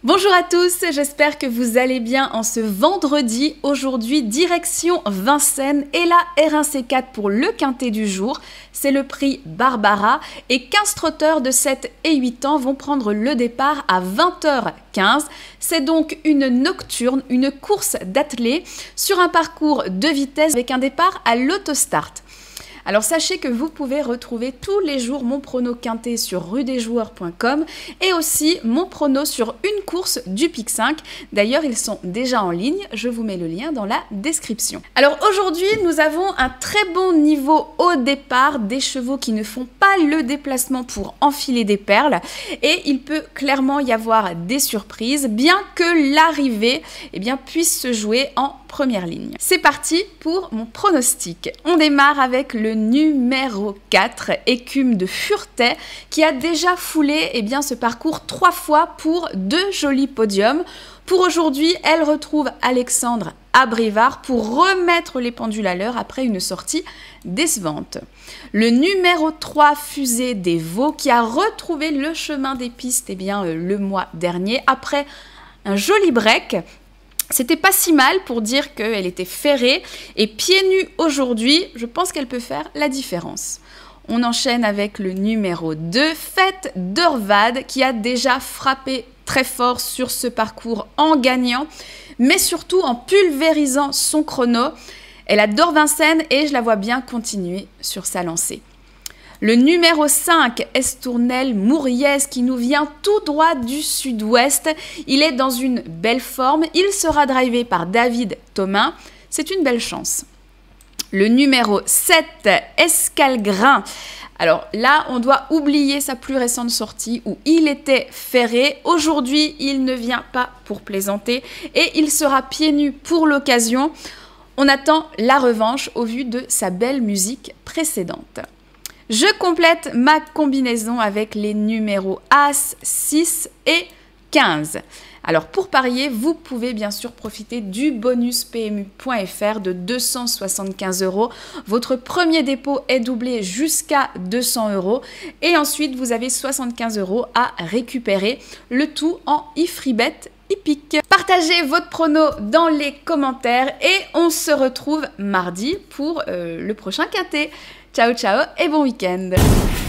Bonjour à tous, j'espère que vous allez bien en ce vendredi. Aujourd'hui, direction Vincennes et la R1C4 pour le quintet du jour. C'est le prix Barbara et 15 trotteurs de 7 et 8 ans vont prendre le départ à 20h15. C'est donc une nocturne, une course d'attelés sur un parcours de vitesse avec un départ à l'autostart. Alors sachez que vous pouvez retrouver tous les jours mon prono quintet sur rudesjoueurs.com et aussi mon prono sur une course du Pic 5. D'ailleurs, ils sont déjà en ligne, je vous mets le lien dans la description. Alors aujourd'hui, nous avons un très bon niveau au départ, des chevaux qui ne font pas le déplacement pour enfiler des perles et il peut clairement y avoir des surprises, bien que l'arrivée puisse se jouer en première ligne. C'est parti pour mon pronostic. On démarre avec le numéro 4, Écume de Furetet, qui a déjà foulé ce parcours 3 fois pour 2 jolis podiums. Pour aujourd'hui, elle retrouve Alexandre à Brivard pour remettre les pendules à l'heure après une sortie décevante. Le numéro 3, Fusée des Vaux, qui a retrouvé le chemin des pistes le mois dernier après un joli break. C'était pas si mal pour dire qu'elle était ferrée et pieds nus aujourd'hui, je pense qu'elle peut faire la différence. On enchaîne avec le numéro 2, Fête d'Orvad, qui a déjà frappé très fort sur ce parcours en gagnant, mais surtout en pulvérisant son chrono. Elle adore Vincennes et je la vois bien continuer sur sa lancée. Le numéro 5, Estournel Mouriez, qui nous vient tout droit du sud-ouest. Il est dans une belle forme. Il sera drivé par David Thomain. C'est une belle chance. Le numéro 7, Escalgrin. Alors là, on doit oublier sa plus récente sortie où il était ferré. Aujourd'hui, il ne vient pas pour plaisanter et il sera pieds nus pour l'occasion. On attend la revanche au vu de sa belle musique précédente. Je complète ma combinaison avec les numéros As, 6 et 15. Alors pour parier, vous pouvez bien sûr profiter du bonus PMU.fr de 275 €. Votre premier dépôt est doublé jusqu'à 200 € et ensuite vous avez 75 € à récupérer, le tout en e-freebet hippique. Partagez votre prono dans les commentaires et on se retrouve mardi pour le prochain quintet. Ciao ciao et bon week-end.